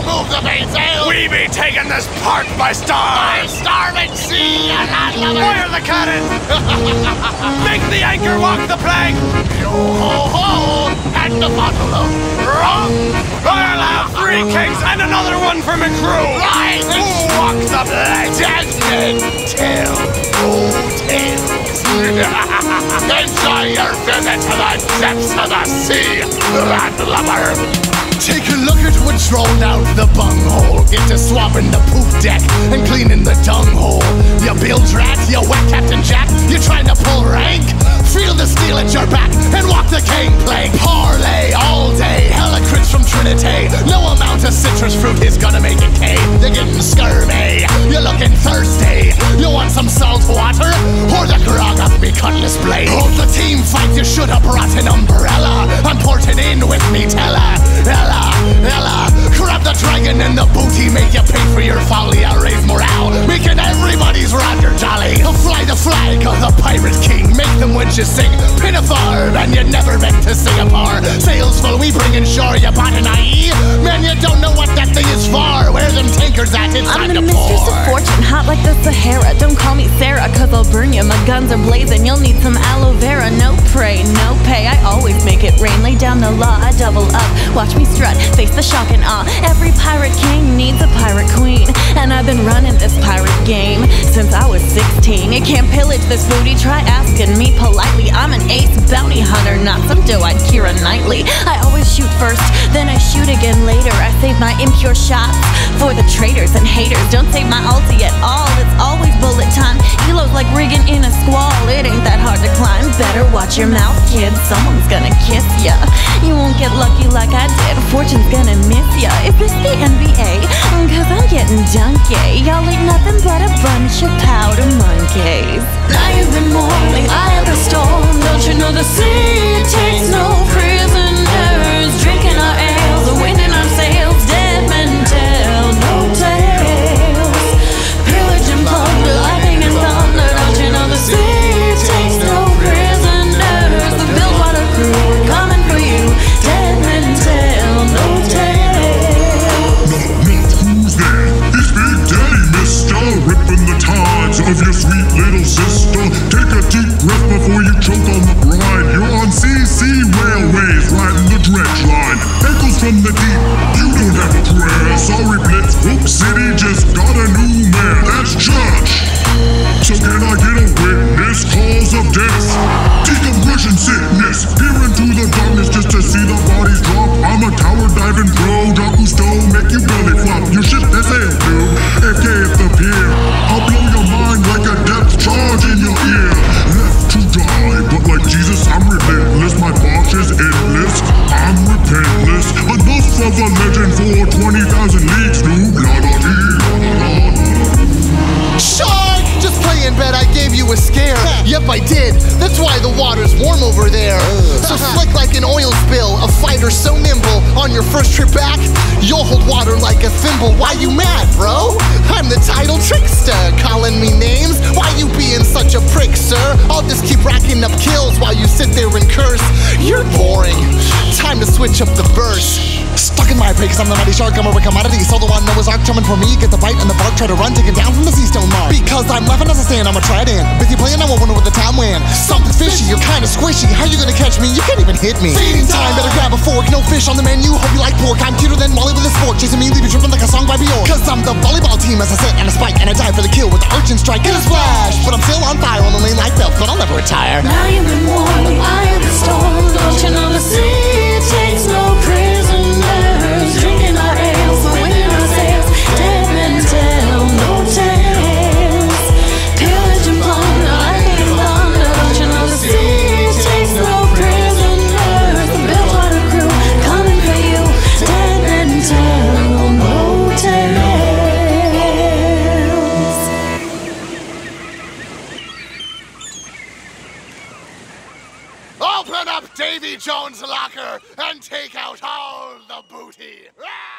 move the mainsail! We be taking this part by storm! By starving sea, and landlubber! Fire the cannon! Make the anchor walk the plank! Yo-ho-ho! And the bottle of rum! I'll have 3 kegs and another one for my crew! Right! Who walks the plank? Dead men tell no tales! Enjoy your visit to the depths of the sea, landlubber! Take a look at what's rolled out the bunghole. Get to swabbin the poop deck and cleaning the dung hole. You bilgerat, you wet Captain Jack, you trying to pull rank? Feel the steel at your back and walk the gangplank. Parrrrley all day, helicrits from Trinitay. No amount of citrus fruit is gonna make it cave. You're getting scurvay, you're looking thirsty. You want some saltwater or the grog off me cutlass blade? Hold the team fight, you should have brought an umbrella. I'm portin in with me, tele-ella-ella. Grab the dragon and the booty, make you pay for your folly. I'll raise morale, making everybody's rather jolly. I'll fly the flag of the pirate king, make them winches sing. Pin a farm and you never meant to Singapore. Sails full, we bring in shore, you bought an IE? Man, you don't know what that thing is for. Where them tankers at? It's time to pour. I'm the mistress of fortune, hot like the Sahara. Don't call me Sarah, cause I'll burn you. My guns are blazing, you'll need some aloe vera. No pray, no pay, I always make it rain. Lay down the law, I double up. Watch me strut, face the shock and awe. Every pirate king needs a pirate queen, and I've been running this pirate game since I was 16. You can't pillage this booty, try asking me politely. I'm an ace bounty hunter, not some doe-eyed Keira Knightley. I always shoot first, then I shoot again later. I save my impure shots for the traitors and haters. Don't save my ulti at all, it's always bullet time. Elo's like rigging in a squall, it ain't that hard to climb. Better watch your mouth, kid, someone's gonna kiss ya. You won't get lucky like I did, fortune's gonna miss ya. Is this the NBA? Cause I'm getting dunky. Y'all ain't nothing but a bunch of powder monkeys. Now you've been mourning, I am the storm. Don't you know the sea takes no prisoners? Drinking our ales, the wind in our sails. Dead men tell no tales. Pillage and plunder, lightning and thunder. Don't you know the sea takes no prisoners? The bilgerat crew are coming for you. Dead men tell no tales. Who's there? It's Big Daddy, mister. Ripping the tides of your sweet little sister. Take a deep breath before you choke on the brine. You're on CC Railways, riding the dredge line. Echoes from the deep, you don't have a prayer. Sorry, Blitz, Hook City just got a new mayor. That's Judge. So can I get a witness? Cause of death, decompression sickness. Peer into the darkness just to see the bodies drop. I'm a tower diving pro, drop stone, make you belly flop. Your ship that sail, dude. FK at the pier. I'll blow your mind like a depth charge in your ear. Left to die, but like Jesus, I'm relentless. My box is endless, I'm repentless. Enough of a legend for 20,000 leagues, dude. Shark! Just play in bed, I gave you a scare. Yep, I did. That's why the water's warm over there. So slick like an oil spill, a fighter so nimble. On your first trip back, you'll hold water like a thimble. Why you mad, bro? I'm the title trickster. Calling me names? Why you being such a prick, sir? I'll just keep racking up kills while you sit there and curse. You're boring. Time to switch up the verse. Stuck in my prey cause I'm the mighty shark, I'm a rare commodity. So the one Noah's Ark coming for me, get the bite and the bark, try to run, taking down from the sea stone mark. Because I'm laughing as I stand, I'm a trident. Busy playing, I won't wonder what the time went. Something fishy, you're kinda squishy, how you gonna catch me? You can't even hit me. Feeding time, better grab a fork, no fish on the menu, hope you like pork. I'm cuter than Molly with a sport, chasing me, leave you tripping like a song by Bjork. Cause I'm the volleyball team as I sit and a spike, and I dive for the kill with the urchin strike and a splash. But I'm still on fire on the lane like Belt, but I'll never retire. Now you've been warned, I am the storm. Don't you know the sea takes no prisoners? Drinking our ales, the wind in our sails. Dead men tell no tales. Pillage and plunder, lightning and thunder. Don't you know the sea takes no prisoners? The bilgerat crew coming for you. Dead men tell no tales. Open up Davy Jones' locker and take out all the booty.